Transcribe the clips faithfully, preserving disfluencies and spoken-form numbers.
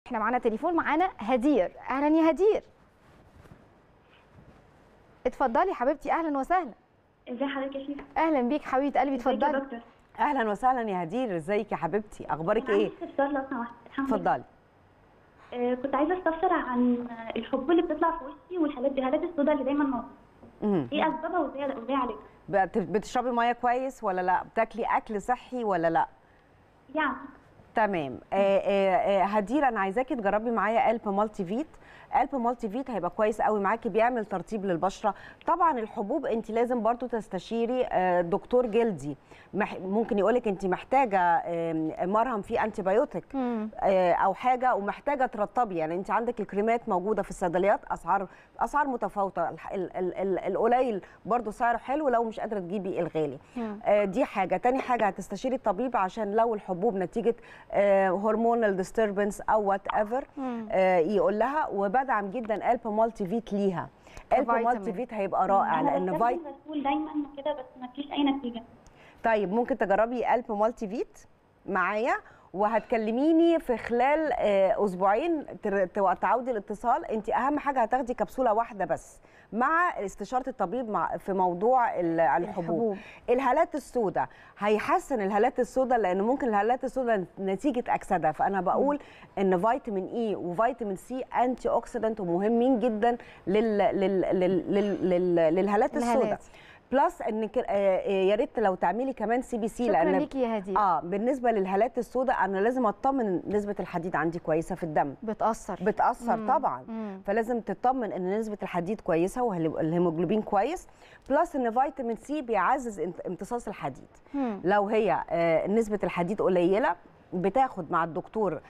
احنا معانا تليفون، معانا هدير. اهلا يا هدير. اتفضلي حبيبتي. اهلا وسهلا. ازي حضرتك يا شيخ؟ اهلا بيك حبيبه قلبي، اتفضلي. ازيك يا دكتور؟ اهلا وسهلا يا هدير، ازيك يا حبيبتي؟ اخبارك ايه؟ عندي استفسار لو سمحت. الحمد لله. اتفضلي. آه كنت عايزه استفسر عن الحبوب اللي بتطلع في وشي والهالات الهالات السوداء اللي دايما موجوده. ايه اسبابها وازاي وازاي اعالجها؟ بت- بتشربي ميه كويس ولا لا؟ بتاكلي اكل صحي ولا لا؟ يعني تمام. آه آه آه هدير، انا عايزاكي تجربي معايا قلب مالتي فيت. قلب مالتي فيت هيبقى كويس قوي معاكي، بيعمل ترطيب للبشره. طبعا الحبوب انت لازم برضو تستشيري آه دكتور جلدي، مح ممكن يقولك انت محتاجه آه مرهم فيه انتي بايوتيك آه او حاجه ومحتاجه ترطبي. يعني انت عندك الكريمات موجوده في الصيدليات، اسعار اسعار متفاوته. القليل برضو سعره حلو لو مش قادره تجيبي الغالي. آه دي حاجه. تاني حاجه هتستشيري الطبيب عشان لو الحبوب نتيجه هرمونال ديستربنس او وات ايفر يقول لها. وبدعم جدا قلب مالتي فيت ليها. قلب مالتي فيت هيبقى رائع لان فايت بقول دايما كده بس ما فيش اي نتيجه. طيب ممكن تجربي قلب مالتي فيت معايا وهتكلميني في خلال اسبوعين تعودي الاتصال. انت اهم حاجه هتاخدي كبسوله واحده بس مع استشاره الطبيب مع في موضوع الحبوب. الحبوب. الهالات السوداء هيحسن الهالات السوداء لان ممكن الهالات السوداء نتيجه اكسده. فانا بقول ان فيتامين اي وفيتامين سي انتي اوكسيدنت ومهمين جدا لل لل لل لل للهالات السوداء. بلس انك يا ريت لو تعملي كمان سي بي سي. شكرا لان ليكي يا هدير. اه بالنسبه للهالات السوداء انا لازم اطمن نسبه الحديد عندي كويسه في الدم. بتاثر بتاثر مم. طبعا. مم. فلازم تطمن ان نسبه الحديد كويسه والهيموجلوبين كويس. بلس ان فيتامين سي بيعزز امتصاص الحديد. مم. لو هي آه نسبه الحديد قليله بتاخد مع الدكتور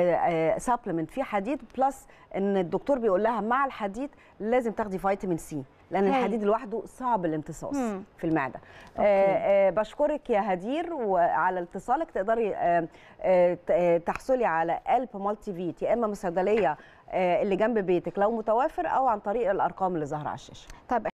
سبلمنت فيه حديد. بلس ان الدكتور بيقول لها مع الحديد لازم تاخدي فيتامين سي لان هي. الحديد لوحده صعب الامتصاص مم. في المعده. آه آه بشكرك يا هدير وعلى اتصالك. تقدري آه آه تحصلي على قلب مالتي فيت يا اما من الصيدليه آه اللي جنب بيتك لو متوافر او عن طريق الارقام اللي ظاهره على الشاشه. طب